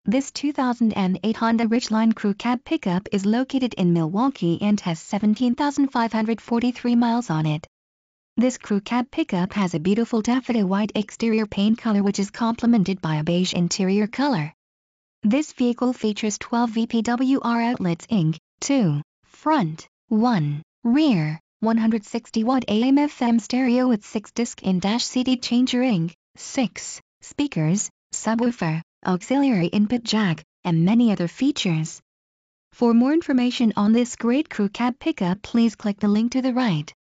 This 2008 Honda Ridgeline Crew Cab pickup is located in Milwaukee and has 17,543 miles on it. This crew cab pickup has a beautiful taffeta white exterior paint color which is complemented by a beige interior color. This vehicle features 12 VPWR outlets Inc., 2, front, 1, rear, 160-watt AM/FM stereo with 6-disc in-dash CD changer Inc., 6, speakers, subwoofer, auxiliary input jack, and many other features. For more information on this great crew cab pickup, please click the link to the right.